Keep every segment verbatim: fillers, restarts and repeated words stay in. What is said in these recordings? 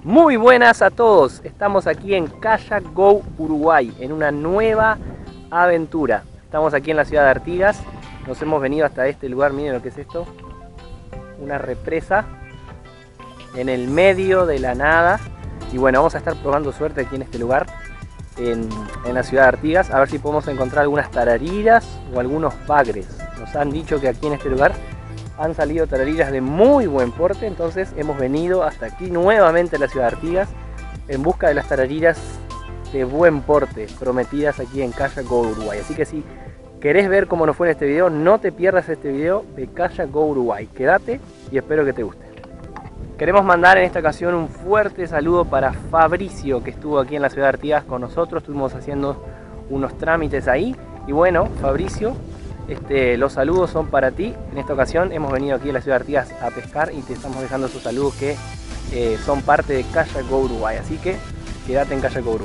Muy buenas a todos, estamos aquí en Kayak Go Uruguay, en una nueva aventura. Estamos aquí en la ciudad de Artigas, nos hemos venido hasta este lugar, miren lo que es esto, una represa en el medio de la nada. Y bueno, vamos a estar probando suerte aquí en este lugar, en, en la ciudad de Artigas, a ver si podemos encontrar algunas tarariras o algunos bagres. Nos han dicho que aquí en este lugar han salido tarariras de muy buen porte, entonces hemos venido hasta aquí nuevamente a la ciudad de Artigas en busca de las tarariras de buen porte prometidas aquí en Kayak Go Uruguay. Así que si querés ver cómo nos fue en este video, no te pierdas este video de Kayak Go Uruguay. Quédate y espero que te guste. Queremos mandar en esta ocasión un fuerte saludo para Fabricio, que estuvo aquí en la ciudad de Artigas con nosotros. Estuvimos haciendo unos trámites ahí y bueno, Fabricio, Este, los saludos son para ti. En esta ocasión hemos venido aquí a la ciudad de Artigas a pescar y te estamos dejando esos saludos que eh, son parte de Kayak Go Uruguay. Así que quédate en Kayak Go Uruguay.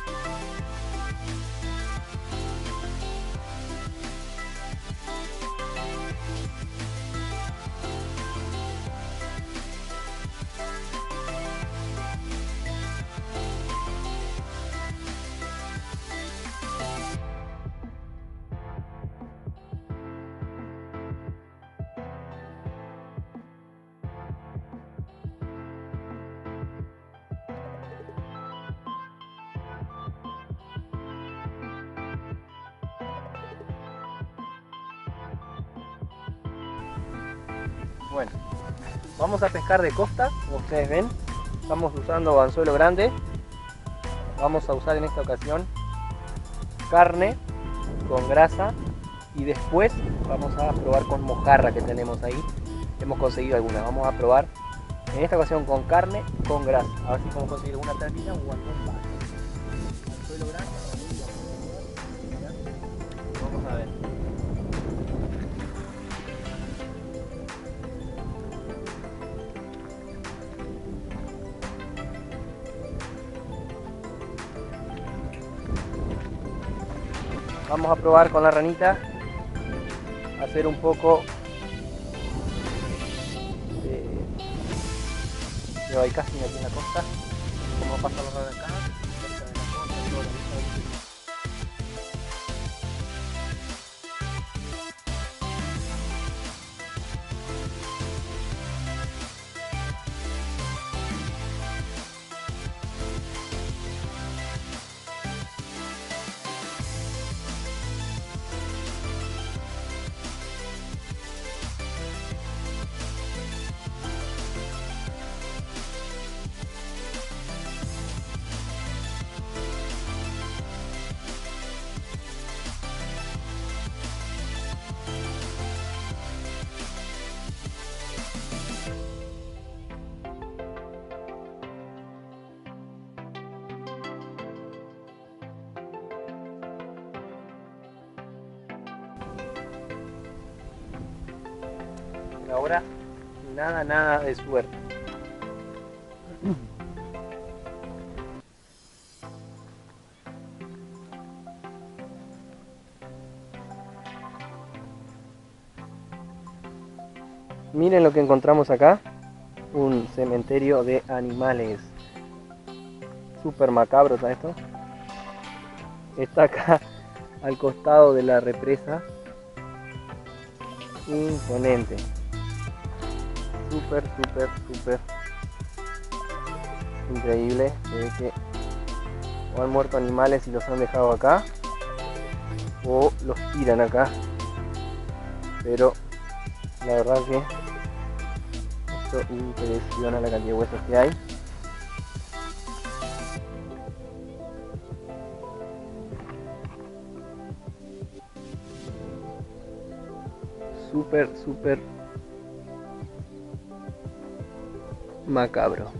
Bueno, vamos a pescar de costa, como ustedes ven. Estamos usando anzuelo grande. Vamos a usar en esta ocasión carne con grasa y después vamos a probar con mojarra que tenemos ahí. Hemos conseguido algunas. Vamos a probar en esta ocasión con carne con grasa. A ver si podemos conseguir una tartita o algún más. Anzuelo grande. Vamos a ver. Vamos a probar con la ranita, hacer un poco de, de bycasting aquí en la costa, como pasa la rana acá, cerca de la costa, todo lo que está aquí. Ahora nada, nada de suerte. Miren lo que encontramos acá, un cementerio de animales. Súper macabro está esto. Está acá al costado de la represa. Imponente. Súper, súper, súper increíble. Se ve que o han muerto animales y los han dejado acá o los tiran acá, pero la verdad que esto impresiona la cantidad de huesos que hay. Súper, súper macabro.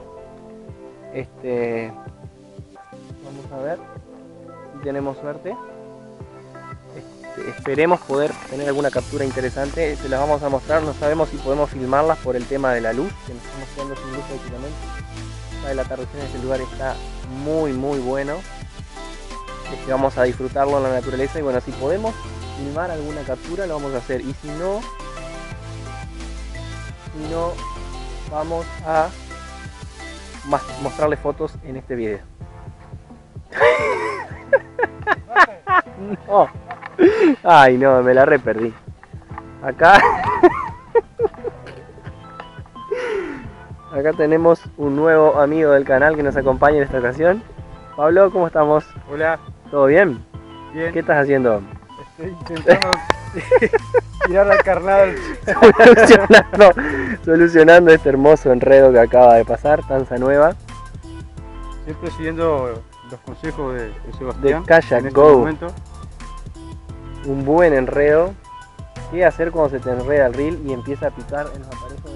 Este, vamos a ver si tenemos suerte. Este, esperemos poder tener alguna captura interesante. Se las vamos a mostrar. No sabemos si podemos filmarlas por el tema de la luz, que nos estamos quedando sin luz últimamente. El atardecer en este lugar está muy muy bueno. Este, vamos a disfrutarlo en la naturaleza y bueno, si podemos filmar alguna captura lo vamos a hacer, y si no, si no vamos a más mostrarles fotos en este video. No. Ay no, me la re perdí. Acá Acá tenemos un nuevo amigo del canal que nos acompaña en esta ocasión. Pablo, ¿cómo estamos? Hola. ¿Todo bien? Bien. ¿Qué estás haciendo? Estoy intentando tirar la carnada. solucionando, solucionando este hermoso enredo que acaba de pasar, tanza nueva. Siempre siguiendo los consejos de, de Sebastián. De Kayak en este Go. momento. Un buen enredo. ¿Qué hacer cuando se te enreda el reel y empieza a picar en los aparejos?